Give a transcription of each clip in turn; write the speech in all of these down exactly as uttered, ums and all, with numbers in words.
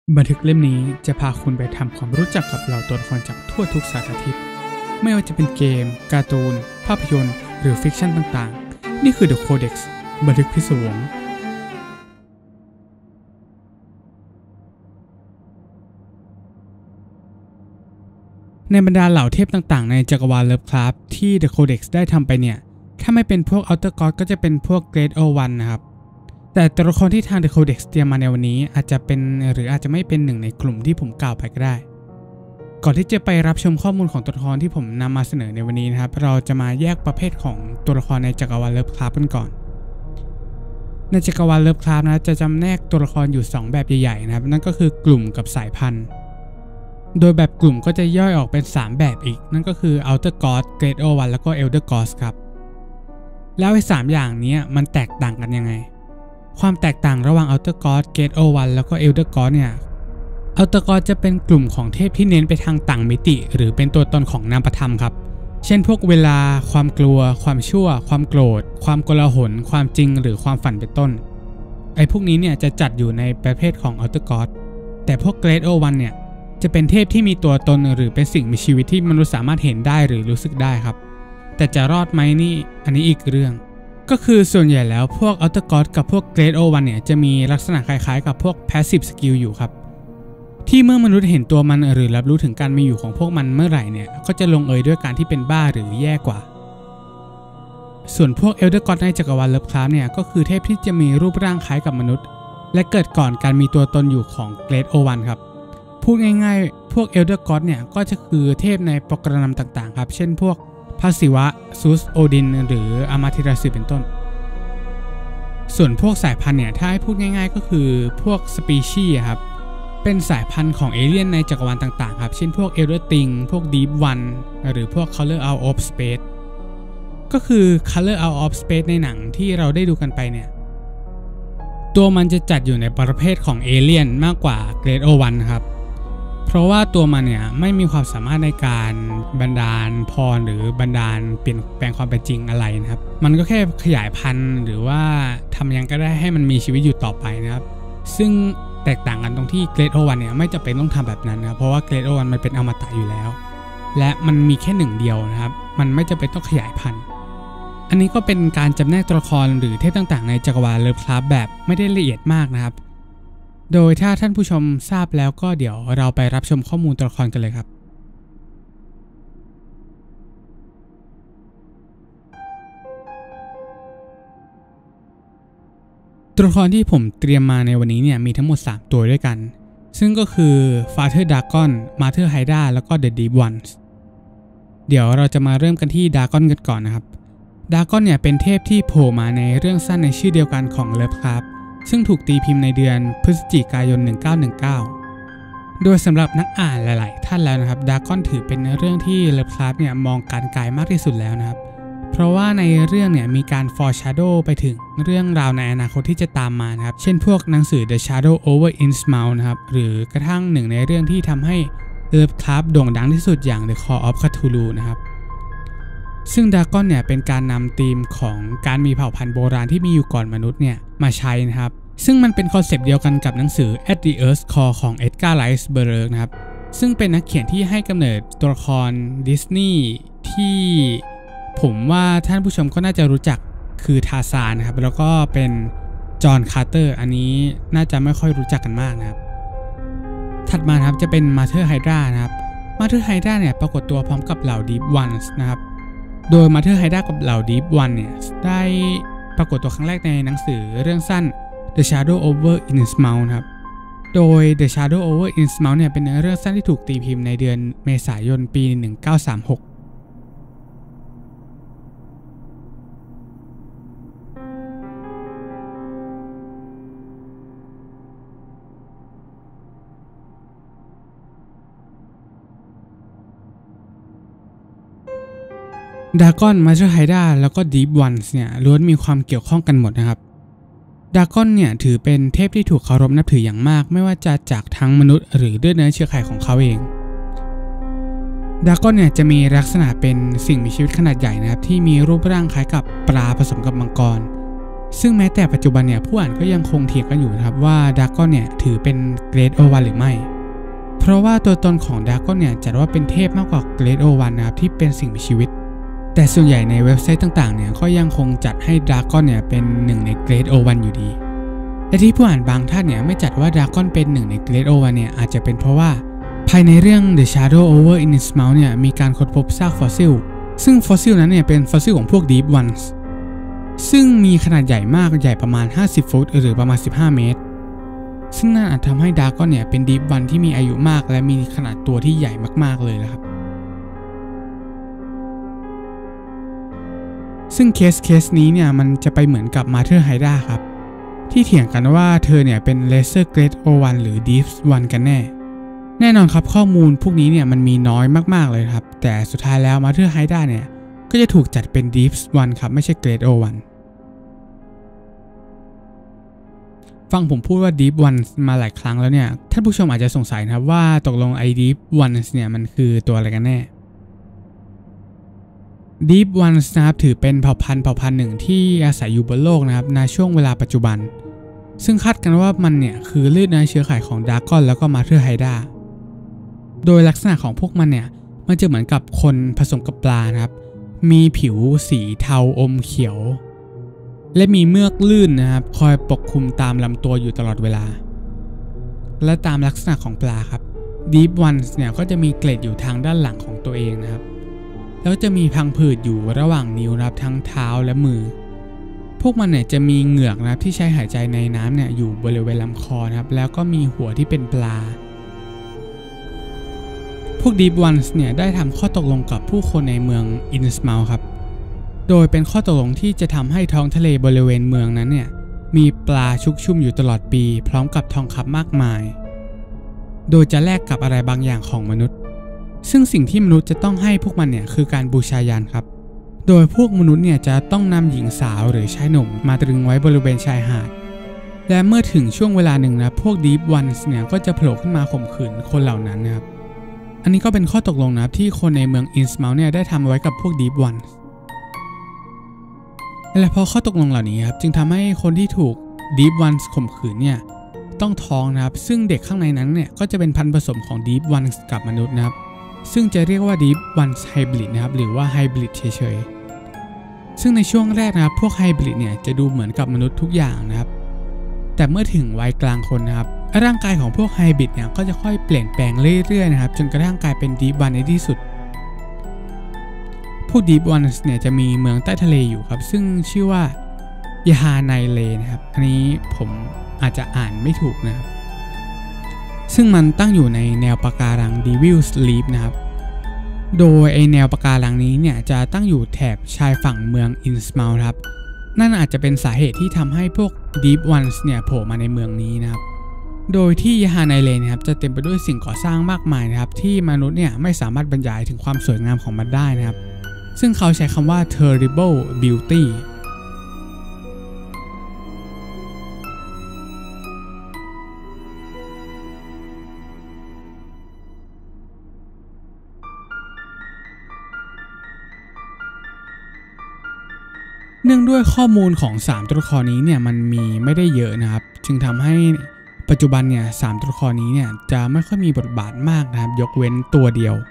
บันทึกเล่มนี้จะพาคุณไปทำความรู้จักกับเหล่าตัวละครจากทั่วทุกสารทิศไม่ว่าจะเป็นเกมการ์ตูนภาพยนตร์หรือฟิกชันต่างๆนี่คือ The Codex บันทึกพิศวงในบรรดาเหล่าเทพต่างๆในจักรวาลเลิฟคราฟที่ The Codex ได้ทำไปเนี่ยถ้าไม่เป็นพวก Outer God ก็จะเป็นพวก Great Old One นะครับแต่ตัวละครที่ทาง The Codex เตรียมมาในวันนี้อาจจะเป็นหรืออาจจะไม่เป็นหนึ่งในกลุ่มที่ผมกล่าวไปก็ได้ก่อนที่จะไปรับชมข้อมูลของตัวละครที่ผมนำมาเสนอในวันนี้นะครับเราจะมาแยกประเภทของตัวละครในจักรวาลเลิฟคราฟกันก่อนในจักรวาลเลิฟคราฟนะจะจำแนกตัวละครอยู่สองแบบใหญ่ๆนะครับนั่นก็คือกลุ่มกับสายพันธุ์โดยแบบกลุ่มก็จะย่อยออกเป็นสามแบบอีกนั่นก็คือ Outer God Great Old One แล้วก็ Elder Gods ครับแล้วไอ้สามอย่างนี้มันแตกต่างกันยังไงความแตกต่างระหว่าง Outer God Great Old One แล้วก็ Elder God เนี่ย Outer God จะเป็นกลุ่มของเทพที่เน้นไปทางต่างมิติหรือเป็นตัวตนของนามธรรมครับเช่นพวกเวลาความกลัวความชั่วความโกรธความโกลาหลความจริงหรือความฝันเป็นต้นไอ้พวกนี้เนี่ยจะจัดอยู่ในประเภทของ Outer God แต่พวก Great Old One เนี่ยจะเป็นเทพที่มีตัวตนหรือเป็นสิ่งมีชีวิตที่มนุษย์สามารถเห็นได้หรือรู้สึกได้ครับแต่จะรอดไหมนี่อันนี้อีกเรื่องก็คือส่วนใหญ่แล้วพวก Outer God กับพวก Great Old One เนี่ยจะมีลักษณะคล้ายๆกับพวก Passive Skill อยู่ครับที่เมื่อมนุษย์เห็นตัวมันหรือรับรู้ถึงการมีอยู่ของพวกมันเมื่อไหร่เนี่ยก็จะลงเอยด้วยการที่เป็นบ้าหรือแย่กว่าส่วนพวก Elder God ในจักรวาลเลิฟคราฟเนี่ยก็คือเทพที่จะมีรูปร่างคล้ายกับมนุษย์และเกิดก่อนการมีตัวตนอยู่ของ Great Old One ครับพูดง่ายๆพวก Elder God เนี่ยก็จะคือเทพในโปรแกรมต่างๆครับเช่นพวกพระศิวะซูสโอดินหรืออามาเทราสึเป็นต้นส่วนพวกสายพันธุ์เนี่ยถ้าให้พูดง่ายๆก็คือพวกสปีชีส์ครับเป็นสายพันธุ์ของเอเลี่ยนในจักรวาลต่างๆครับเช่นพวก Elder Thing พวก Deep One หรือพวก Color Out of Space ก็คือ Color Out of Space ในหนังที่เราได้ดูกันไปเนี่ยตัวมันจะจัดอยู่ในประเภทของเอเลี่ยนมากกว่า Great Old One ครับเพราะว่าตัวมันเนี่ยไม่มีความสามารถในการบันดาลพรหรือบันดาลเปลี่ยนแปลงความเป็นจริงอะไรนะครับมันก็แค่ขยายพันธุ์หรือว่าทำยังก็ได้ให้มันมีชีวิตอยู่ต่อไปนะครับซึ่งแตกต่างกันตรงที่ Great Old One เนี่ยไม่จำเป็นต้องทำแบบนั้นนะเพราะว่า Great Old One มันเป็นอมตะอยู่แล้วและมันมีแค่หนึ่งเดียวนะครับมันไม่จำเป็นต้องขยายพันธุ์อันนี้ก็เป็นการจำแนกตัวละครหรือเทพต่างๆในจักรวาลเลิฟคราฟแบบไม่ได้ละเอียดมากนะครับโดยถ้าท่านผู้ชมทราบแล้วก็เดี๋ยวเราไปรับชมข้อมูลตัวละครกันเลยครับตัวละครที่ผมเตรียมมาในวันนี้เนี่ยมีทั้งหมดสามตัวด้วยกันซึ่งก็คือ Father Dagon Mother Hydra แล้วก็ The Deep Ones เดี๋ยวเราจะมาเริ่มกันที่ Dagon กันก่อนนะครับ Dagon เนี่ยเป็นเทพที่โผล่มาในเรื่องสั้นในชื่อเดียวกันของ Lovecraftซึ่งถูกตีพิมพ์ในเดือนพฤศจิกายนหนึ่งเก้าหนึ่งเก้าโดยสำหรับนักอ่านหลายๆท่านแล้วนะครับ Dagon ถือเป็นเรื่องที่ Lovecraft เนี่ยมองการไกลมากที่สุดแล้วนะครับเพราะว่าในเรื่องเนี่ยมีการ foreshadow ไปถึงเรื่องราวในอนาคตที่จะตามมานะครับเช่นพวกหนังสือ The Shadow over Innsmouth นะครับหรือกระทั่งหนึ่งในเรื่องที่ทำให้ Lovecraft โด่งดังที่สุดอย่าง The Call of Cthulhu นะครับซึ่ง Dagon เนี่ยเป็นการนำธีมของการมีเผ่าพันธุ์โบราณที่มีอยู่ก่อนมนุษย์เนี่ยมาใช้นะครับซึ่งมันเป็นคอนเซปต์เดียวกันกับหนังสือ At the Earth's Core ของ Edgar Rice Burroughs นะครับซึ่งเป็นนักเขียนที่ให้กำเนิดตัวละครดิสนีย์ที่ผมว่าท่านผู้ชมก็น่าจะรู้จักคือทาร์ซานนะครับแล้วก็เป็นจอห์นคาร์เตอร์อันนี้น่าจะไม่ค่อยรู้จักกันมากนะครับถัดมาครับจะเป็น Mother Hydra นะครับ Mother Hydra เนี่ยปรากฏตัวพร้อมกับเหล่า Deep Ones นะครับโดย Mother Hydra กับเหล่า Deep One เนี่ยได้ปรากฏตัวครั้งแรกในหนังสือเรื่องสั้น The Shadow over Innsmouth ครับโดย The Shadow over Innsmouth เนี่ยเป็นเรื่องสั้นที่ถูกตีพิมพ์ในเดือนเมษายนปีหนึ่งเก้าสามหกDagon Mother Hydra แล้วก็ Deep Ones เนี่ยล้วนมีความเกี่ยวข้องกันหมดนะครับ Dagon เนี่ยถือเป็นเทพที่ถูกเคารพนับถืออย่างมากไม่ว่าจะจากทั้งมนุษย์หรือด้วยเนื้อเชื้อไขของเขาเอง Dagon เนี่ยจะมีลักษณะเป็นสิ่งมีชีวิตขนาดใหญ่นะครับที่มีรูปร่างคล้ายกับปลาผสมกับมังกรซึ่งแม้แต่ปัจจุบันเนี่ยผู้อ่านก็ยังคงเถียงกันอยู่นะครับว่าดราก้อนเนี่ยถือเป็นเกรดโอวันหรือไม่เพราะว่าตัวตนของดราก้อนเนี่ยจัดว่าเป็นเทพมากกว่าเกรดโอวันนะครับที่เป็นสิ่งมีชีวิตแต่ส่วนใหญ่ในเว็บไซต์ต่างๆเนี่ยก็ยังคงจัดให้ดราก้อนเนี่ยเป็นหนึ่งในเกรดโอวันอยู่ดีและที่ผู้อ่านบางท่านเนี่ยไม่จัดว่าดราก้อนเป็นหนึ่งในเกรดโอวันเนี่ยอาจจะเป็นเพราะว่าภายในเรื่อง The Shadow over Innsmouth เนี่ยมีการค้นพบซากฟอสซิลซึ่งฟอสซิลนั้นเนี่ยเป็นฟอสซิลของพวก Deep Ones ซึ่งมีขนาดใหญ่มากใหญ่ประมาณห้าสิบฟุตหรือประมาณสิบห้าเมตรซึ่งนั่นอาจทำให้ดราก้อนเนี่ยเป็น Deep One ที่มีอายุมากและมีขนาดตัวที่ใหญ่มากๆเลยนะครับซึ่งเคสเคสนี้เนี่ยมันจะไปเหมือนกับมาเธอร์ไฮดราครับที่เถียงกันว่าเธอเนี่ยเป็น Lesser Grade โอ วัน หรือ Deep One กันแน่แน่นอนครับข้อมูลพวกนี้เนี่ยมันมีน้อยมากๆเลยครับแต่สุดท้ายแล้วมาเธอร์ไฮดราเนี่ยก็จะถูกจัดเป็น Deep One ครับไม่ใช่ Grade โอ วัน ฟังผมพูดว่า Deep One มาหลายครั้งแล้วเนี่ยท่านผู้ชมอาจจะสงสัยนะครับว่าตกลงไอ้ Deep One เนี่ยมันคือตัวอะไรกันแน่ Deep One นะครับถือเป็นเผ่าพันธุ์เผ่าพันธุ์หนึ่งที่อาศัยอยู่บนโลกนะครับในช่วงเวลาปัจจุบันซึ่งคาดกันว่ามันเนี่ยคือเลือดในเชื้อไขของดราก้อนแล้วก็มาเธอร์ไฮดราโดยลักษณะของพวกมันเนี่ยมันจะเหมือนกับคนผสมกับปลานะครับมีผิวสีเทาอมเขียวและมีเมือกลื่นนะครับคอยปกคลุมตามลำตัวอยู่ตลอดเวลาและตามลักษณะของปลาครับ Deep Ones เนี่ยก็จะมีเกล็ดอยู่ทางด้านหลังของตัวเองนะครับแล้วจะมีพังผืดอยู่ระหว่างนิ้วนะครับทั้งเท้าและมือพวกมันเนี่ยจะมีเหงือกนะครับที่ใช้หายใจในน้ำเนี่ยอยู่บริเวณลำคอนะครับแล้วก็มีหัวที่เป็นปลาพวก Deep Ones เนี่ยได้ทำข้อตกลงกับผู้คนในเมือง Innsmouth ครับโดยเป็นข้อตกลงที่จะทำให้ท้องทะเลบริเวณเมืองนั้นเนี่ยมีปลาชุกชุ่มอยู่ตลอดปีพร้อมกับทองคำมากมายโดยจะแลกกับอะไรบางอย่างของมนุษย์ซึ่งสิ่งที่มนุษย์จะต้องให้พวกมันเนี่ยคือการบูชายันครับโดยพวกมนุษย์เนี่ยจะต้องนำหญิงสาวหรือชายหนุ่มมาตรึงไว้บริเวณชายหาดและเมื่อถึงช่วงเวลาหนึ่งนะพวก Deep Ones เนี่ยก็จะโผล่ขึ้นมาข่มขืนคนเหล่านั้นนะครับอันนี้ก็เป็นข้อตกลงนะครับที่คนในเมือง Innsmouth เนี่ยได้ทำไว้กับพวก Deep Ones และพอข้อตกลงเหล่านี้ครับจึงทำให้คนที่ถูก Deep Ones ข่มขืนเนี่ยต้องท้องนะครับซึ่งเด็กข้างในนั้นเนี่ยก็จะเป็นพันธุ์ผสมของ Deep Ones กับมนุษย์นะครับซึ่งจะเรียกว่า Deep Ones Hybrid นะครับหรือว่า Hybrid เฉยๆซึ่งในช่วงแรกนะครับพวก Hybrid เนี่ยจะดูเหมือนกับมนุษย์ทุกอย่างนะครับแต่เมื่อถึงวัยกลางคนนะครับร่างกายของพวก Hybrid เนี่ยก็จะค่อยเปลี่ยนแปลงเรื่อยๆนะครับจนกระทั่งกลายเป็น Deep One ในที่สุดพวก Deep Ones เนี่ยจะมีเมืองใต้ทะเลอยู่ครับซึ่งชื่อว่ายาฮาไนเลนะครับอันนี้ผมอาจจะอ่านไม่ถูกนะครับซึ่งมันตั้งอยู่ในแนวปะการัง Devil's Leap นะครับโดยไอแนวปะการังนี้เนี่ยจะตั้งอยู่แถบชายฝั่งเมือง Innsmouth ครับนั่นอาจจะเป็นสาเหตุที่ทำให้พวก Deep Ones เนี่ยโผล่มาในเมืองนี้นะครับโดยที่ยาฮาไนเลนะครับจะเต็มไปด้วยสิ่งก่อสร้างมากมายนะครับที่มนุษย์เนี่ยไม่สามารถบรรยายถึงความสวยงามของมันได้นะครับซึ่งเขาใช้คำว่า terrible beautyเนื่องด้วยข้อมูลของสามตัวละครนี้เนี่ยมันมีไม่ได้เยอะนะครับจึงทำให้ปัจจุบันเนี่ยสามตัวละครนี้เนี่ยจะไม่ค่อยมีบทบาทมากนะครับยกเว้นตัวเดียว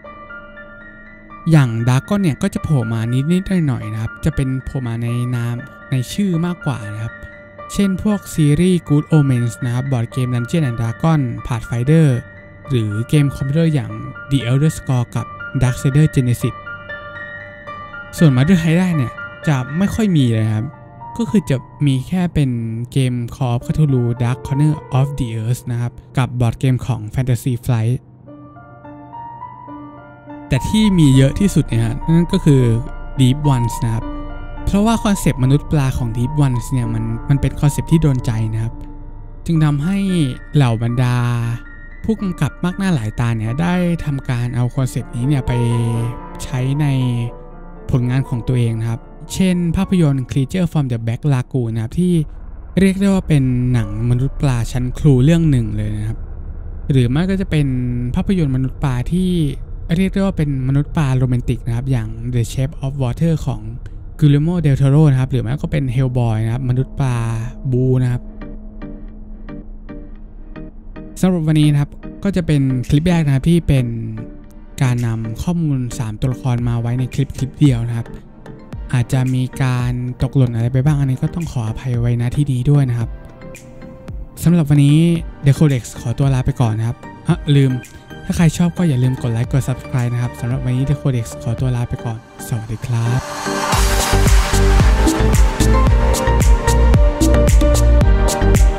อย่างดราก้อนเนี่ยก็จะโผล่มานิดๆหน่อยๆนะครับจะเป็นโผล่มาในนามในชื่อมากกว่านะครับเช่นพวกซีรีส์ Good Omens นะครับบอร์ดเกม Dungeons and Dragons Pathfinder หรือเกมคอมพิวเตอร์อย่าง The Elder Scrolls กับ Darksiders Genesis ส่วน Mother Hydra เนี่ยจะไม่ค่อยมีเลยครับก็คือจะมีแค่เป็นเกม Call of Cthulhu Dark Corner of the Earth นะครับกับบอร์ดเกมของ Fantasy Flight แต่ที่มีเยอะที่สุดเนี่ยนั่นก็คือ Deep Ones นะครับเพราะว่าคอนเซปต์มนุษย์ปลาของ Deep Ones เนี่ยมันมันเป็นคอนเซปต์ที่โดนใจนะครับจึงทำให้เหล่าบรรดาผู้กำกับมากหน้าหลายตาเนี่ยได้ทำการเอาคอนเซปต์นี้เนี่ยไปใช้ในผลงานของตัวเองนะครับเช่นภาพยนตร์ Creature from the Black Lagoon นะครับที่เรียกได้ว่าเป็นหนังมนุษย์ปลาชั้นครูเรื่องหนึ่งเลยนะครับหรือไม่ก็จะเป็นภาพยนตร์มนุษย์ปลาที่เรียกได้ว่าเป็นมนุษย์ปลาโรแมนติกนะครับอย่าง The Shape of Water ของ กกิลโมเดลโทโรนะครับหรือไม่ก็เป็นเฮลบอยนะครับมนุษย์ปลาบูนะครับสำหรับวันนี้นะครับก็จะเป็นคลิปแรกนะครับที่เป็นการนำข้อมูลสามตัวละครมาไว้ในคลิปคลิปเดียวนะครับอาจจะมีการตกหล่นอะไรไปบ้างอันนี้ก็ต้องขออภัยไว้ณที่นี้ด้วยนะครับสำหรับวันนี้ The Codex ขอตัวลาไปก่อนนะครับอ่ะลืมถ้าใครชอบก็อย่าลืมกดไลค์กด Subscribe นะครับสำหรับวันนี้ The Codex ขอตัวลาไปก่อนสวัสดีครับ